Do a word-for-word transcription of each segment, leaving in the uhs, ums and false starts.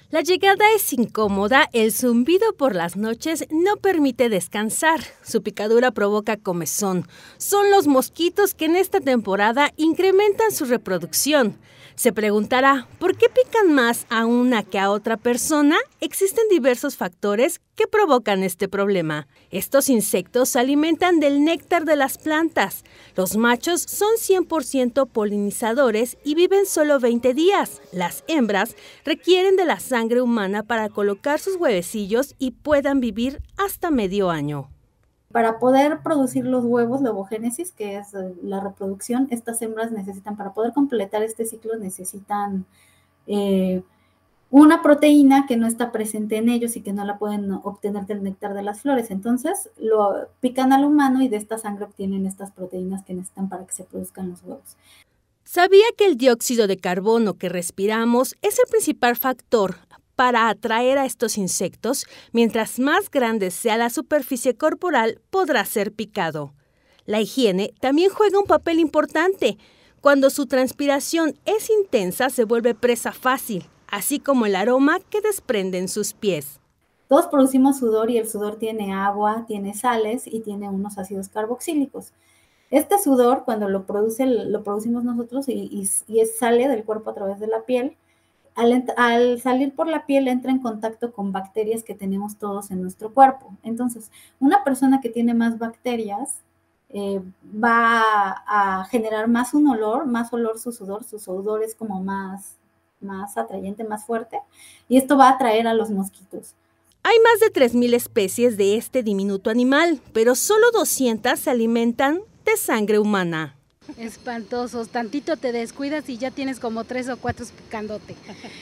La llegada es incómoda, el zumbido por las noches no permite descansar, su picadura provoca comezón. Son los mosquitos que en esta temporada incrementan su reproducción. Se preguntará, ¿por qué pican más a una que a otra persona? Existen diversos factores que provocan este problema. Estos insectos se alimentan del néctar de las plantas. Los machos son cien por ciento polinizadores y viven solo veinte días. Las hembras requieren de la sangre humana para colocar sus huevecillos y puedan vivir hasta medio año. Para poder producir los huevos, la ovogénesis, que es la reproducción, estas hembras necesitan, para poder completar este ciclo, necesitan eh, una proteína que no está presente en ellos y que no la pueden obtener del néctar de las flores. Entonces, lo pican al humano y de esta sangre obtienen estas proteínas que necesitan para que se produzcan los huevos. ¿Sabía que el dióxido de carbono que respiramos es el principal factor para atraer a estos insectos? Mientras más grande sea la superficie corporal, podrá ser picado. La higiene también juega un papel importante. Cuando su transpiración es intensa, se vuelve presa fácil, así como el aroma que desprenden sus pies. Todos producimos sudor y el sudor tiene agua, tiene sales y tiene unos ácidos carboxílicos. Este sudor, cuando lo, produce, lo producimos nosotros y, y, y sale del cuerpo a través de la piel, Al, al salir por la piel entra en contacto con bacterias que tenemos todos en nuestro cuerpo. Entonces, una persona que tiene más bacterias eh, va a generar más un olor, más olor su sudor, su sudor es como más, más atrayente, más fuerte, y esto va a atraer a los mosquitos. Hay más de tres mil especies de este diminuto animal, pero solo doscientas se alimentan de sangre humana. Espantosos, tantito te descuidas y ya tienes como tres o cuatro picándote.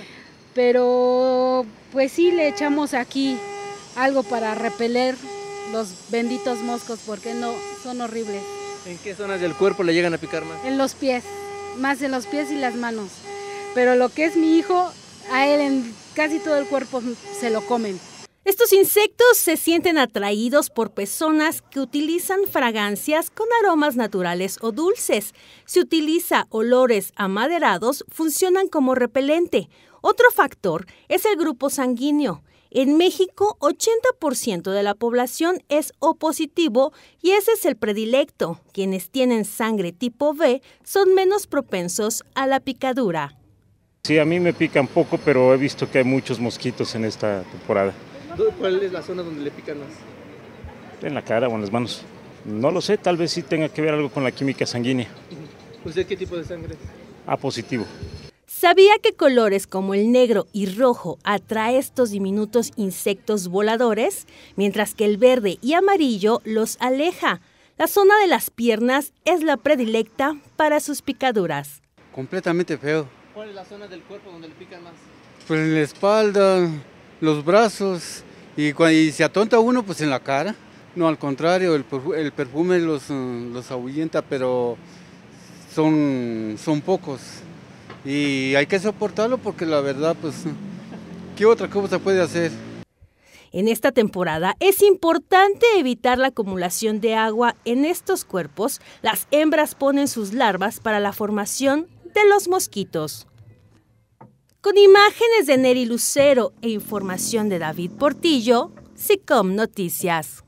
Pero pues sí le echamos aquí algo para repeler los benditos moscos, porque no, son horribles. ¿En qué zonas del cuerpo le llegan a picar más? En los pies, más en los pies y las manos. Pero lo que es mi hijo, a él en casi todo el cuerpo se lo comen. Estos insectos se sienten atraídos por personas que utilizan fragancias con aromas naturales o dulces. Si utiliza olores amaderados, funcionan como repelente. Otro factor es el grupo sanguíneo. En México, ochenta por ciento de la población es O positivo y ese es el predilecto. Quienes tienen sangre tipo B son menos propensos a la picadura. Sí, a mí me pican poco, pero he visto que hay muchos mosquitos en esta temporada. ¿Cuál es la zona donde le pican más? En la cara o en las manos. No lo sé, tal vez sí tenga que ver algo con la química sanguínea. ¿Usted qué tipo de sangre? A positivo. ¿Sabía que colores como el negro y rojo atrae estos diminutos insectos voladores? Mientras que el verde y amarillo los aleja. La zona de las piernas es la predilecta para sus picaduras. Completamente feo. ¿Cuál es la zona del cuerpo donde le pican más? Pues en la espalda, los brazos, y cuando y se atonta uno, pues en la cara. No, al contrario, el, el perfume los, los ahuyenta, pero son, son pocos. Y hay que soportarlo porque la verdad, pues, ¿qué otra cosa puede hacer? En esta temporada es importante evitar la acumulación de agua en estos cuerpos. Las hembras ponen sus larvas para la formación de los mosquitos. Con imágenes de Neri Lucero e información de David Portillo, SICOM Noticias.